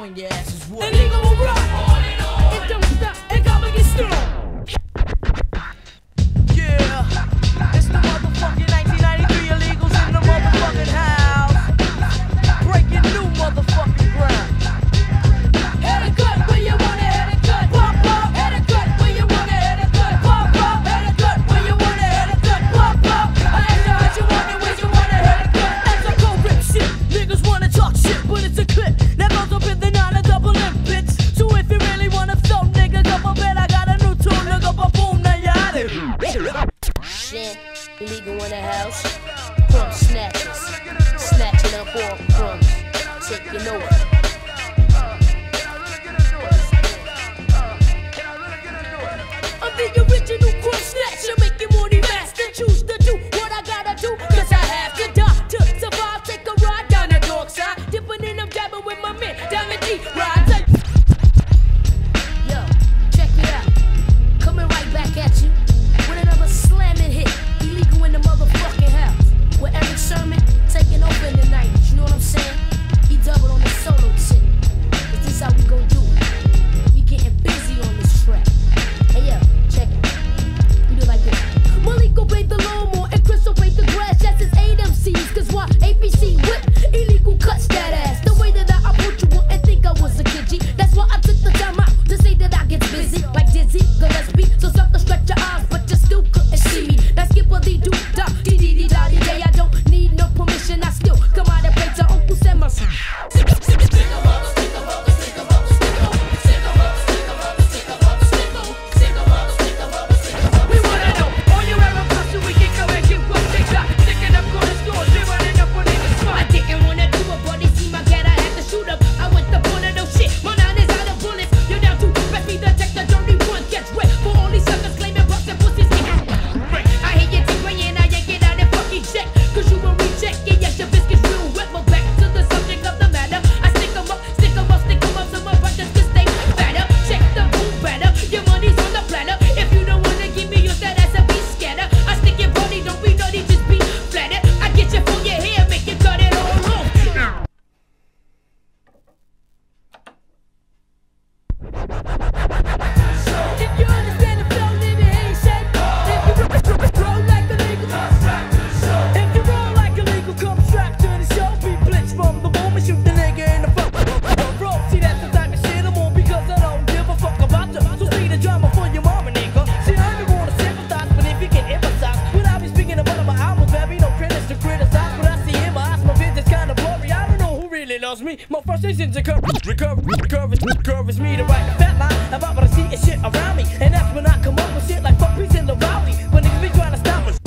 bring your asses wood. Illegal will rock. It don't stop. It gotta get strong. Yeah, it's the motherfucking 1993 illegals in the motherfucking house. Breaking new motherfucking ground. Head a cut where you want it, head a cut. Pop, pop. Head a cut where you want it, head a cut. Pop, pop. Head a cut where you want it, head a cut. Pop, pop. I ask you how you want it, where you want it, head a cut. As I go rip shit, niggas wanna talk shit, but it's a clip that goes up in the 9 a double M, bitch. So if you really wanna throw, nigga, go up bed, I got a new tune, nigga, but boom, now you out it. Shit, illegal in the house. Crumb snatchers, snatching up all crumbs, taking over. I'm the original crumb snatcher, making money master. Choose to do what I gotta do, cause I have to die to survive. Take a ride down the dark side, dipping in them dabbing with my man, Diamond D. Rides like Yo, check it out. Coming right back at you with another slamming hit. Illegal in the motherfucking house. With Erick Sermon taking over in the 90s. You know what I'm saying? He doubled on the solo shit. But this how we gon' do it. We getting busy on this track. Hey yo, check it. We do it like this. Malik will braid the lawnmower and Chris will braid the grass. That's his 8 MCs, cause why? APC whip, illegal cuts that ass. The way that I put you on and think I was a kid G. That's why I took the time out to say that I get busy. Like Dizzy, Gillespie. So stop to stretch your eyes, but you still couldn't see me. That's skipper the do da dee dee dee da dee day. I don't need no permission, I still come out and play to Uncle Sam. We wanna know all you ever got so we can go and get what they got. Sticking up corner stores, they running up on the spot. I didn't wanna do it, but they see my cat, I had to shoot up. I went to border, no shit. My 9 is out of bullets. You're down to best me the tech, the dirty one gets wet. For all these suckers claiming bucks and pussies get I hear you t-raying, I yank it out and fucking check. Cause you won't reject it, yes, your biscuits real wet. But back to the subject of the matter. I stick 'em up, stick 'em up, stick 'em up. So my brothers can stay better. Check the boom better. Your money's on the platter. If you don't wanna give me your that ass, I'll be scatter. I stick your body, don't be naughty, just be flattered. I get you for your hair, make you cut it all off. If you understand the flow, then it ain't said. If you roll like illegal, if you roll like illegal, come strap to the show. Be blitzed from the boom and shoot the nigga in the front. Bro, see that's the type of shit I'm on because I don't give a fuck about you. So speak the drama for your mama, nigga. See, I don't wanna sympathize, but if you can empathize, when I be speaking about my albums, there be no critics to criticize. But I see in my eyes, my vision's kinda blurry. I don't know who really loves me. My frustrations are curve is me to write a fat line about what I see and shit around me. And that's when I come up with shit like fuck peace and the rowdy. But niggas be trying to stop us.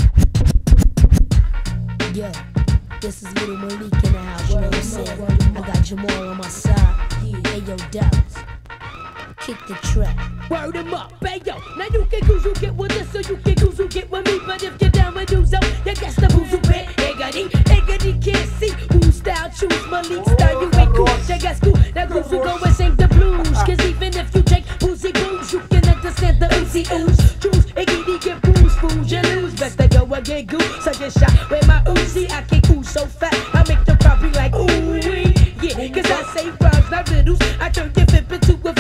Yo, this is little Malik in the house, you know what I'm saying? I got Jamal on my side. Hey yo, Dallas, kick the track. Word 'em up, hey yo. Now you can goose who get with this, so you can goose who get with me. But if you're down with do so, you guess the booze who pay. Eggity can't see whose style choose. Malik style, you ain't cool. You guess cool. Now goose who go and sing the blues. Cause even if you take boozy booze, you can understand the oozy ooze. Choose eggity get bruised, fools you lose. Best to go and get goose. I get shot with my Uzi. I can ooze so fat, I make the crowd be like ooh wee. Yeah, cause I say rhymes, not riddles. I turn your fib into a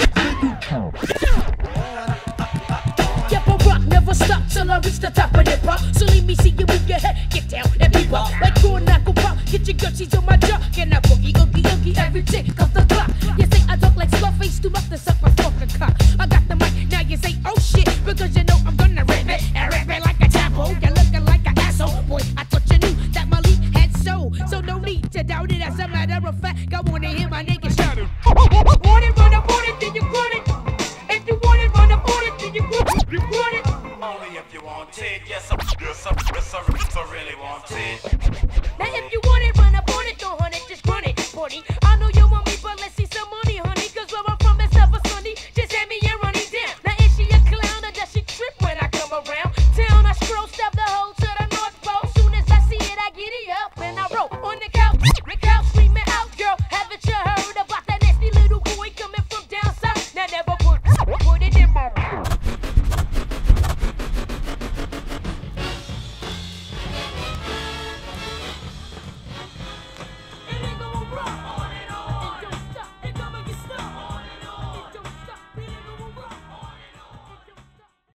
Yep, I rock, never stop till I reach the top of the pop. So let me see you move your head, get down and be pop. Like corn knuckle pop, get your gutsies on my jaw. Can I boogie, oogie, oogie, every tick off the clock. You say I talk like Scarface, too much to suck my fucking cock. I got the mic, now you say oh shit, because you know I'm gonna rip it. And rip it like a tadpole, you're looking like an asshole. Boy, I thought you knew that Malik had soul. So no need to doubt it, as a matter of fact,